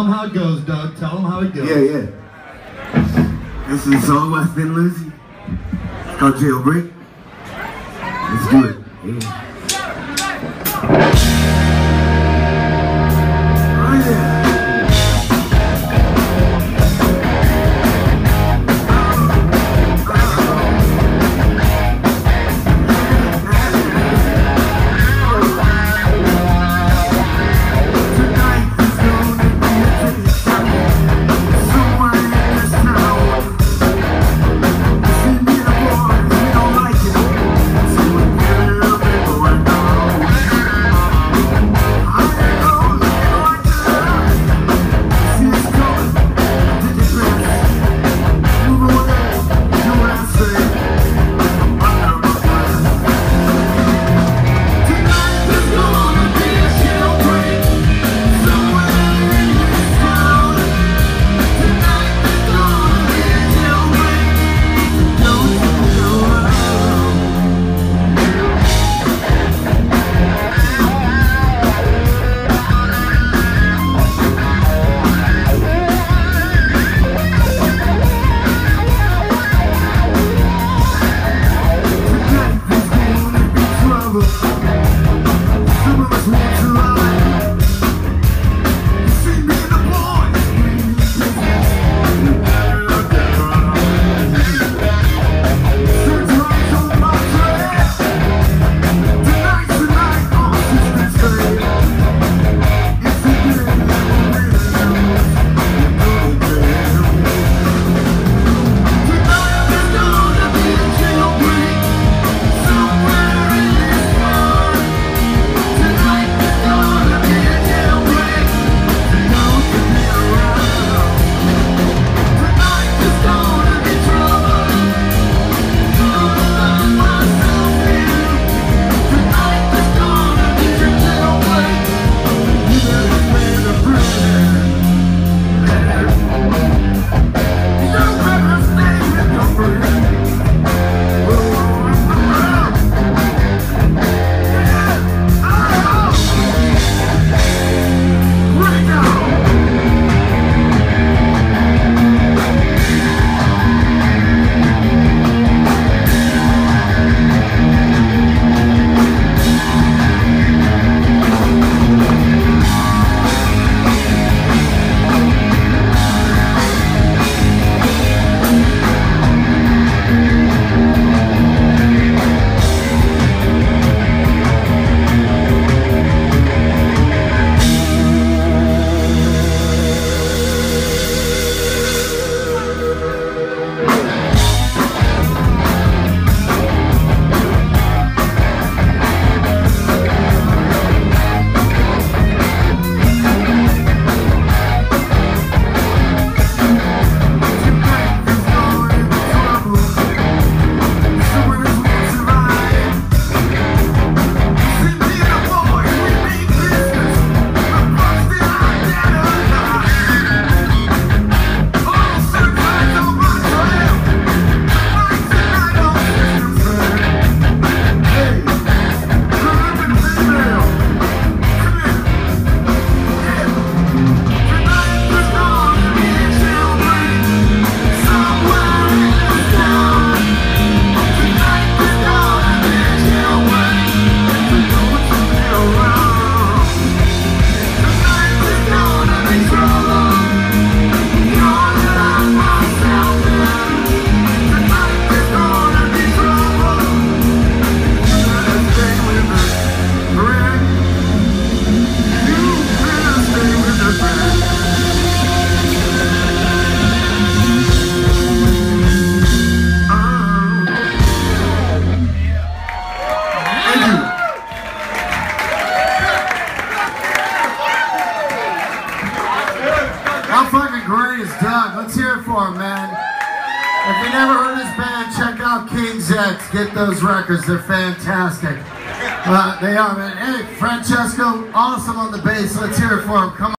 how it goes, Doug. Tell them how it goes. Yeah. This is a song by Thin Lizzy. It's called Jailbreak. Let's do it. Yeah. Oh yeah. If you never heard this band, check out King's X. Get those records, they're fantastic. They are, man. Hey, Francesco, awesome on the bass. Let's hear it for him. Come on.